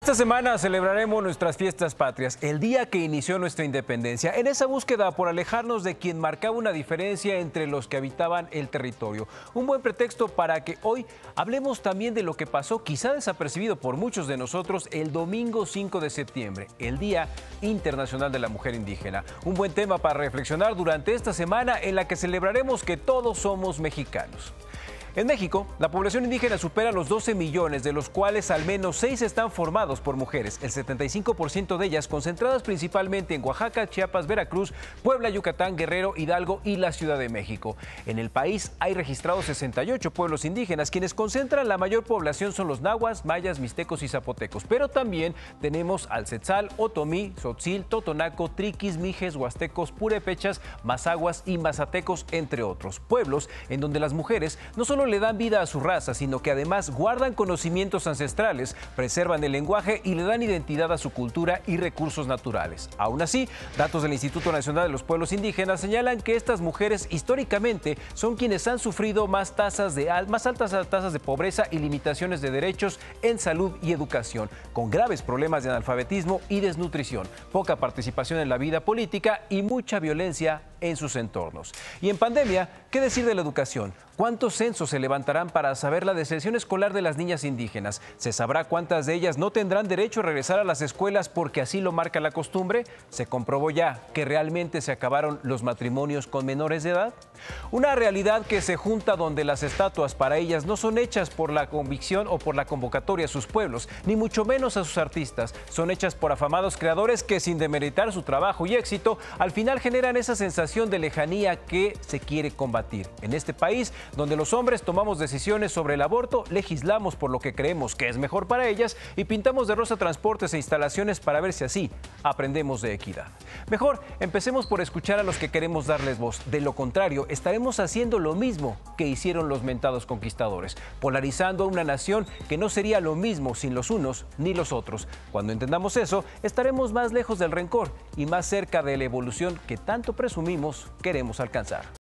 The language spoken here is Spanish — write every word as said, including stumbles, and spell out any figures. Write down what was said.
Esta semana celebraremos nuestras fiestas patrias, el día que inició nuestra independencia, en esa búsqueda por alejarnos de quien marcaba una diferencia entre los que habitaban el territorio. Un buen pretexto para que hoy hablemos también de lo que pasó, quizá desapercibido por muchos de nosotros, el domingo cinco de septiembre, el Día Internacional de la Mujer Indígena. Un buen tema para reflexionar durante esta semana en la que celebraremos que todos somos mexicanos. En México, la población indígena supera los doce millones, de los cuales al menos seis están formados por mujeres, el setenta y cinco por ciento de ellas concentradas principalmente en Oaxaca, Chiapas, Veracruz, Puebla, Yucatán, Guerrero, Hidalgo y la Ciudad de México. En el país hay registrados sesenta y ocho pueblos indígenas, quienes concentran la mayor población son los nahuas, mayas, mixtecos y zapotecos, pero también tenemos al Tzeltal, Otomí, Tzotzil, Totonaco, Triquis, Mijes, Huastecos, Purépechas, Mazaguas y Mazatecos, entre otros. Pueblos en donde las mujeres no solo le dan vida a su raza, sino que además guardan conocimientos ancestrales, preservan el lenguaje y le dan identidad a su cultura y recursos naturales. Aún así, datos del Instituto Nacional de los Pueblos Indígenas señalan que estas mujeres históricamente son quienes han sufrido más tasas de más altas tasas de pobreza y limitaciones de derechos en salud y educación, con graves problemas de analfabetismo y desnutrición, poca participación en la vida política y mucha violencia en sus entornos. Y en pandemia, ¿qué decir de la educación? ¿Cuántos censos se levantarán para saber la deserción escolar de las niñas indígenas? ¿Se sabrá cuántas de ellas no tendrán derecho a regresar a las escuelas porque así lo marca la costumbre? ¿Se comprobó ya que realmente se acabaron los matrimonios con menores de edad? Una realidad que se junta donde las estatuas para ellas no son hechas por la convicción o por la convocatoria a sus pueblos, ni mucho menos a sus artistas. Son hechas por afamados creadores que, sin demeritar su trabajo y éxito, al final generan esa sensación de lejanía que se quiere combatir. En este país, donde los hombres tomamos decisiones sobre el aborto, legislamos por lo que creemos que es mejor para ellas y pintamos de rosa transportes e instalaciones para ver si así aprendemos de equidad. Mejor, empecemos por escuchar a los que queremos darles voz. De lo contrario, estaremos haciendo lo mismo que hicieron los mentados conquistadores, polarizando a una nación que no sería lo mismo sin los unos ni los otros. Cuando entendamos eso, estaremos más lejos del rencor y más cerca de la evolución que tanto presumimos queremos alcanzar.